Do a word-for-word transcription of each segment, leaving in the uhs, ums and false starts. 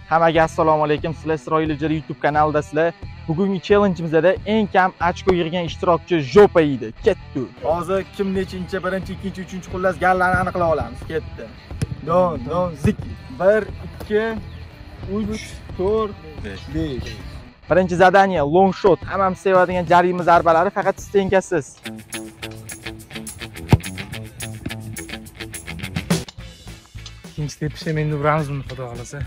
Hammaga assalomu alaykum. Sizlar Isroil ijara YouTube kanalidasizlar. Bugungi challenge'imizda eng kam ochko yig'gan ishtirokchi Jopa yeydi. Ketdi. Hozir kim nechinchi, birinchi, ikkinchi, uchinchi xullas gallarni aniqlab olamiz. Ketdi. Don, don, zik. bir, ikki, uch, to'rt, besh. Birinchi zadaniya long shot. Hammamiz sevadigan jarima zarbalari, faqat siz tengasiz. İkinci tepişte meni uramiz buni xudo xolasa.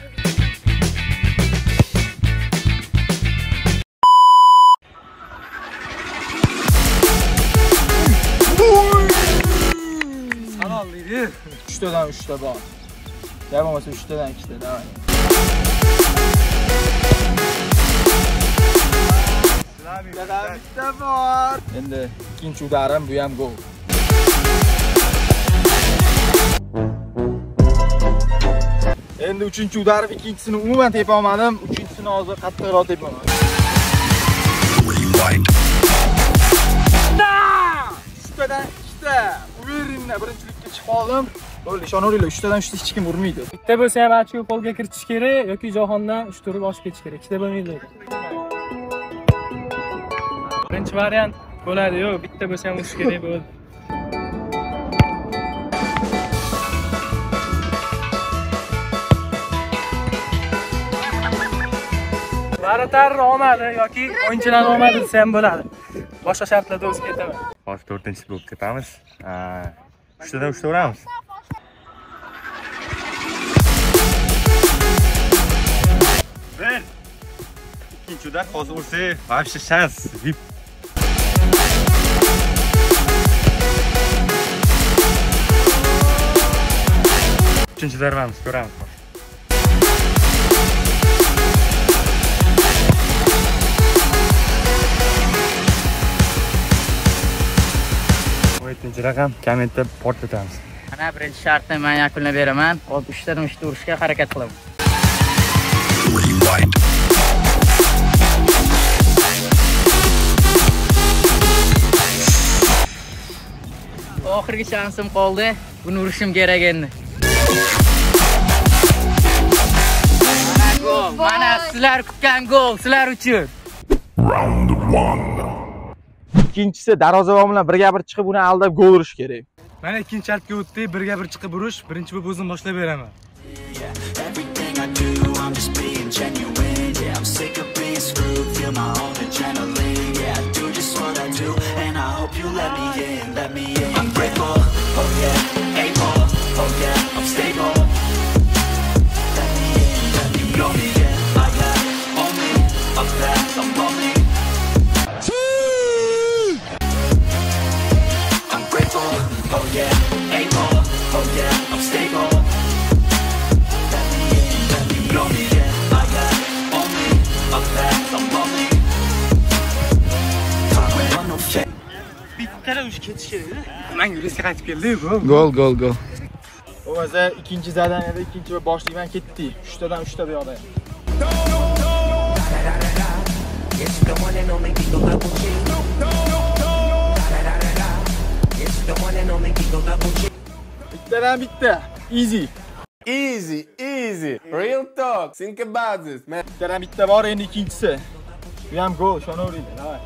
Halol deydi. uchtadan uchta bor. Ya bo'lmasa uchtadan ikkita, davay. Sizlarga bitta bor. Endi ikkinchi udarim, bu ham gol. Endi uchinchi udarib, ikkinchisini umuman tepa olmadim. Uchinchisini hozir qattiqroq tepaman. uchtadan ikkita. Uverinda birinchilikka chiqib oldim. Bo'ldi, ishonaveringlar, uchtadan uchta hech kim urmaydi. Bitta bo'lsa ham ochko qo'lga kiritish kerak yoki jahondan uch turib oshib ketish kerak. Ikkita bo'lmaydi. Birinchi variant bo'ladi-yu, bitta bo'lsa ham urish kerak bo'ldi. Baratar omadi yoki o'yinchilar omadi desa ham bo'ladi. Boshqa shartlarda o'zib ketaman. Hozir to'rtinchi bo'lib ketamiz. uchtadan uchta uramiz. bir. Ikkinchi udar hozir ursak, вообще shans. Vip. Uchinchi darbamiz, ko'ramiz. Yettinchi raqam kommentda portlatamiz. Mana birinchi shartni men yakunlab beraman. Hozir uchtadan uchta urishga harakat qilaman. Oxirgi shansim qoldi. Buni urishim kerak endi. Gol. Mana sizlar kutgan gol sizlar uchun. Round one. Ikkinchisi darvozabon bilan birga bir chiqib uni aldab gol urish kerak. Mana ikkinchi shartga o'tdik, birga bir chiqib urish, birinchi bo'lib o'zim boshlab beraman. Bittara uch ketish kerak. Men riskga qaytib keldi, gol. Gol, gol, gol. O'zi ikkinchi zadaniyada ikkinchi va boshlik bilan ketdi. uchtadan uchta bu yoqda. Bittadan bitta. Easy. Easy, easy. Real talk. Think about this, man. Bittadan bitta bor, endi ikkinchisi. Bu ham gol, ishonaveringlar. Davay.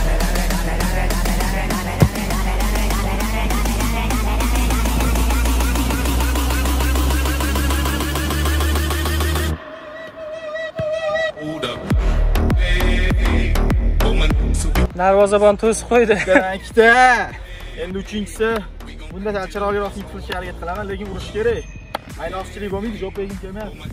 Darvozabon to'sib qo'ydi. Ikkita. Endi uchinchisi. Bunda sal chiroyliroq qilishga harakat qilaman, lekin urish kerak. Aynoqchilik bo'lmaydi, jo'p egim kelmayapti.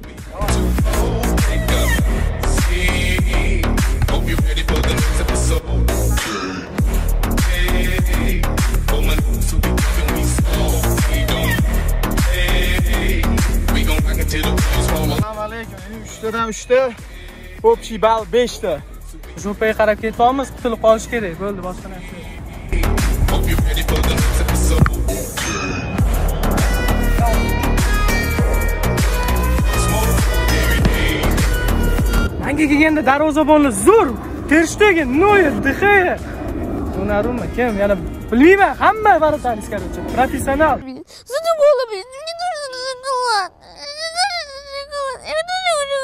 Assalomu alaykum. uchtadan uchta, ko'pchi bal beshta. Jo'paga qarab ketyapmiz, qutulib qolish kerak. Bo'ldi, boshqa narsa yo'q. Menga kelganda darvozabonlar zo'r, Ter Stegen, Neuer, De Gea. Donnarumma kim? Yana bilmayman, hamma varotalis короче, professional. Задумала, блин, мне нужен шоколад. Я тоже шоколад. Я тоже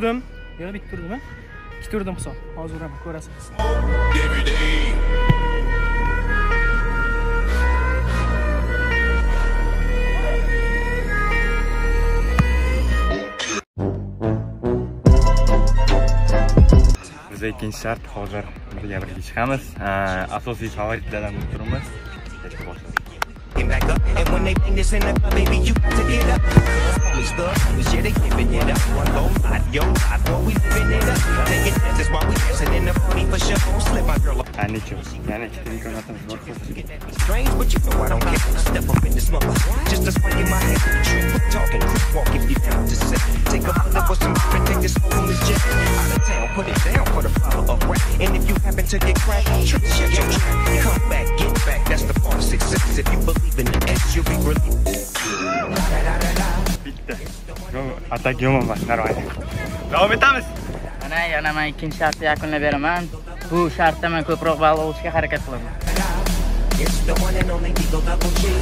turdim. Yo'q, bitta turdim-a? ikki turdim hisob. Hozir uraman, ko'rasiz. Bizda ikkinchi shart hozir birga birga chiqamiz. Asosiy favoritlardan bo'lib turibmiz. Kechga boshlaymiz. Back up, and when they bring this in the club, baby, you got to get up. We stuck, we shit, they giving it up. One low life, yo life, boy, we living it up. Taking chances while we dancing in the party for sure. Don't slip my girl up. Yani çok, yani iki imkanatımız var. Strange, but you know I don't care. Step up in this mother, just to spike in my head. Trick, talking, quick walk if you down to set. Take a bullet for some and take this home this jet. Out of town, put it down for the follow up rap. And if you happen to get cracked, trick, shut your trap. Come back, get back, that's the part of success. If you believe in the S, you'll be relieved. Bitti. Atak yomon emas, narvaydi. Davom etamiz. Mana yana men ikkinchi shartni yakunlab beraman. Bu shartda men ko'proq ball olishga harakat qilaman. It's the one and only Eagle Double G.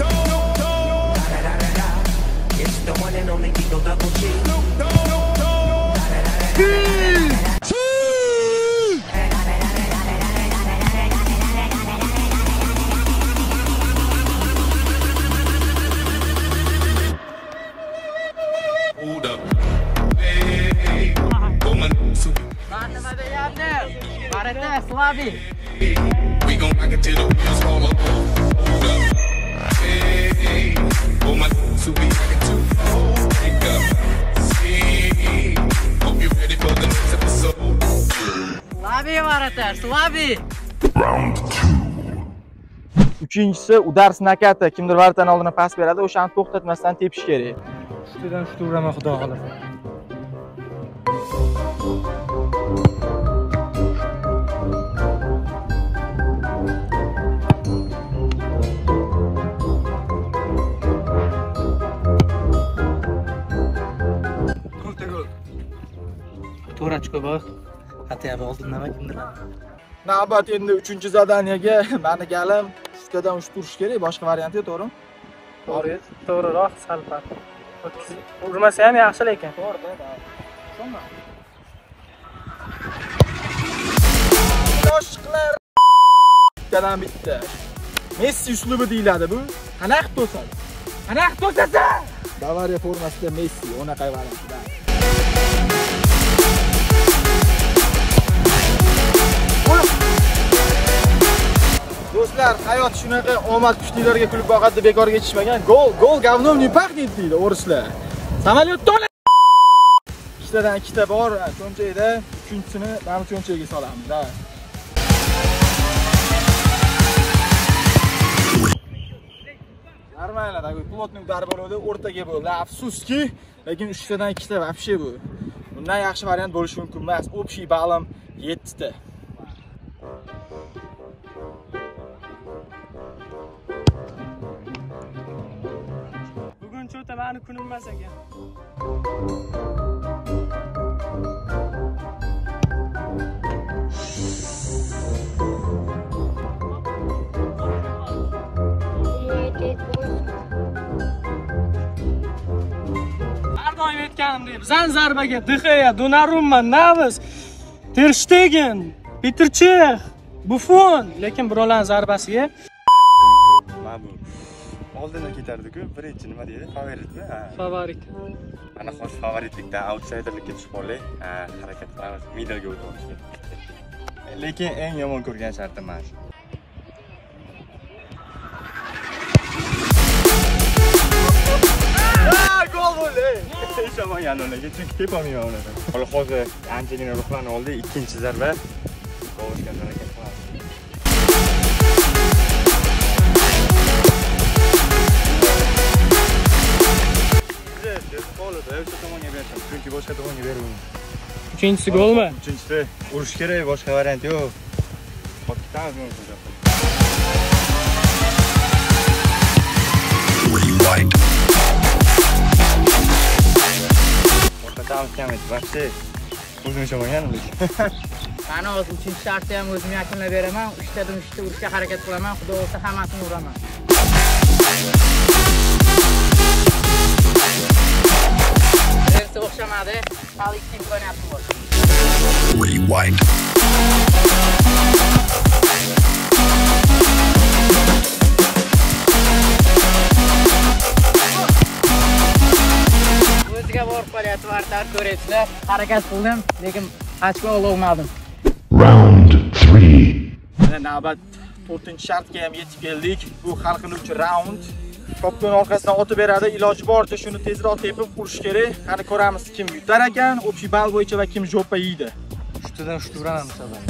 It's the one and only Eagle Double G. Hold up. Hey, woman, super. Nima deyapti? Barata, Slavi. We gon' rock it till the wheels fall off. Hold up. Hey, woman, super. Rock it too. Wake up. See. Hope you're ready for the next episode. Slavi Barata, Slavi. Round two. Uchinchisi udar snakati. Kimdir vartan oldini pas beradi, o'shani to'xtatmasdan tepish kerak. Ustidan shu uraman, xudo xolasa. to'rt ochko bor. Xataya oldin nima kimdir? Navbat endi uchinchi zadaniyaga meni galim uchtadan uch turish kerak, boshqa variant yo'q, to'g'rimi? To'g'ri, to'g'riroq sal past. Urmasa ham yaxshi lekin. To'g'ri-da. Shunmi? Yoshlar uchtadan bitta. Messi uslubi deyiladi bu. Qanaqa to'sadi? Qanaqa to'sasa? Bavariya formasida Messi, o'naqa variantda. Do'stlar, hayot shunaqa omad kuchlilarga kulib boqadi deb bekorga yetishmagan. Gol, gol говном не пахнет deydi o'rislar. Samolyot to'la. Ikkitadan ikkita bor, cho'nchakda, uchinchisini mana cho'nchagiga solamiz, da. Normalda, такой плотный uдар bo'ldi, o'rtaga bo'ldi. Afsuski, lekin uchtadan ikkita вообще bu. Bundan yaxshi variant bo'lishi mumkin emas. Общий ballim yetti ta. Cho'ta meni kunim emas ekan. Har doim aytganimdek, bizdan zarbaga D X ya, Donnarumma, Navas, Ter Stegen, Petr Cech, Buffon, lekin birovlar zarbasiga Ma'lum. Oldinga ketardi-ku, birinchi nima deydi? Favoritmi? Ha. Favorit. Ana hozir favoritlikdan outsiderlikka tushib qoldik. Ha, harakat qilamiz. Middlega o'tib olishga. Lekin eng yomon ko'rgan shartim mana shu. Ha, gol bo'ldi. Hech ham yanolaga chunki tepolmayman ulardan. Hali hozir anchagina ruhlanib oldi. Ikkinchi zarba. Qo'shgan harakat qilamiz. Chunki boshqa tomonga bermayman. Uchinchisi golmi? Uchinchisi urish kerak, boshqa variant yo'q. Qotib ketamiz buni hujjat. Rewind. O'rtatamiz kamaydi, вообще o'zim ishonmagan lekin. Mana hozir uchinchi shartni ham o'zim yakunlab beraman. uchtadan uchta urishga harakat qilaman. Xudo o'lsa hammasini uraman. bittasi o'xshamadi. Hali ikki imkoniyati bor. Rewind. O'ziga borib qolyapti, vartar ko'rasizlar. Harakat qildim, lekin ochko ololmadim. Round three. Mana navbat to'rtinchi shartga ham yetib keldik. Bu hal qiluvchi raund. Kopkon orqasidan otib beradi. Iloji boricha shuni tezroq tepib urish kerak. Qani ko'ramiz kim yutar ekan, общий ball bo'yicha va kim jo'pa yeydi. Ustidan ushtu uraman bu safar.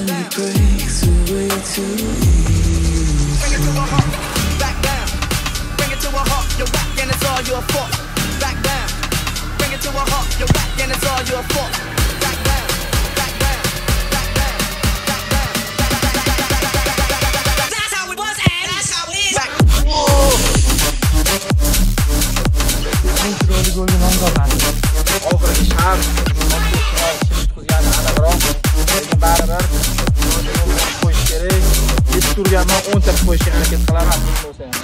Oxirgi shart tutqizgani aniqroq. Lekin baribir qo'yish kerak. yetib turganman o'nta qo'yishga harakat qilaman bo'lsa ham.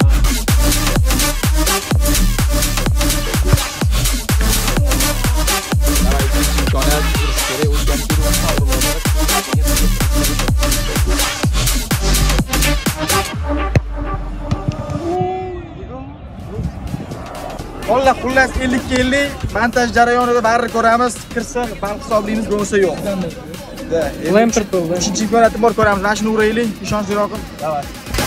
Mana ikkinchi imkoniyat urish kerak. O'zgan turgan Xo'lla, xullas ellik ga ellik montaj jarayonida baribir ko'ramiz. Kirsa bal hisoblaymiz, bo'lmasa yo'q. Lampert bo'ldi. Uchinchi imkoniyatim bor, ko'ramiz. Mana shuni uraylik, ishonchliroq qil. Davay.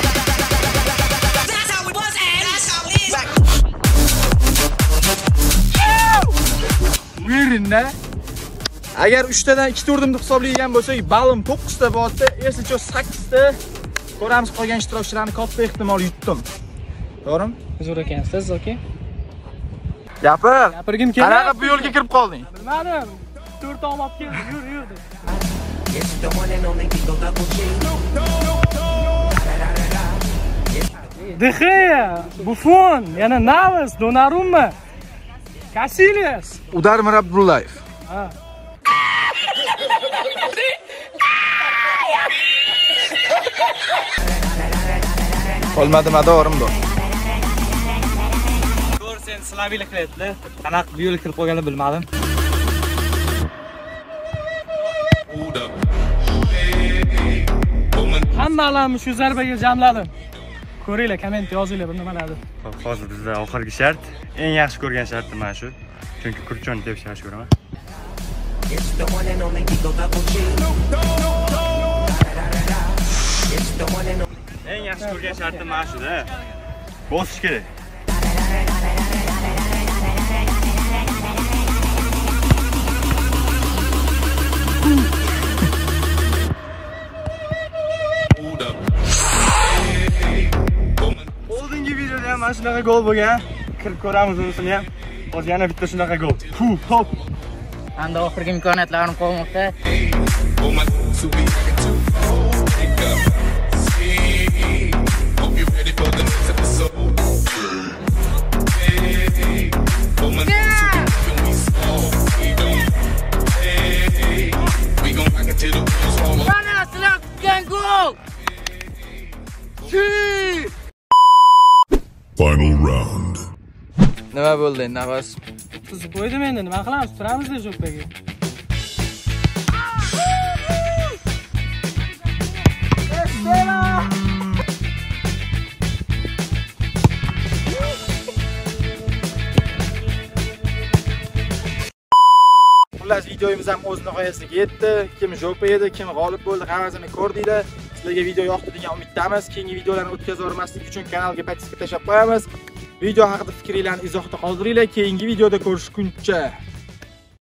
Buyuring-da. Agar uchtadan ikkita urdim deb hisoblaydigan bo'lsak, balim to'qqiz ta bo'ldi, eslicha sakkiz ta. Ko'ramiz qolgan ishtirokchilarni katta ehtimol yutdim. To'g'rimi? Zo'r ekansiz, okey? Gapir. Gapirgim keladi. Qanaqa bu yo'lga kirib qolding? Bilmadim. to'rt tom olib keldim, yur, yur deb. It's the one and only Eagle Double G. De Gea, Buffon, yana Navas, Donnarumma, Casillas. Udar Mirabdullayev. Ha. Qolmadi madorim bor. Ko'r sen Slaviylik qilyapti. Qanaqa bu yo'lga kirib qolganini bilmadim. Hammalarni shu zarbaga jamladim. Ko'ringlar, komment yozinglar bir nimalarni. Xo'p, hozir bizda oxirgi shart, eng yaxshi ko'rgan shartim mana shu. Chunki kurchonni tepishni yaxshi ko'raman. It's the one and only Eagle Double G. It's the one and only. Eng yaxshi ko'rgan shartim mana shuda. Bosish kerak. Oldingi videoda ham mana shunaqa gol bo'lgan. Kirib ko'ramiz unisini ham. Hozir yana bitta shunaqa gol. Fu, top. Endi oxirgi imkoniyatlarim qolmoqda. Final round. Nima bo'ldi endi Navas? Siz qo'ydim endi, nima qilamiz? Turamiz-da jo'paga. Xullas videomiz ham o'z nihoyasiga yetdi. Kim jo'pa edi, kim g'olib bo'ldi, hammasini ko'rdinglar. Sizlarga video yoqdi degan umiddamiz. Keyingi videolarni o'tkazib o'rmaslik uchun kanalga podpiska tashlab qo'yamiz. Video haqida fikringizni izohda qoldiringlar. Keyingi videoda ko'rishguncha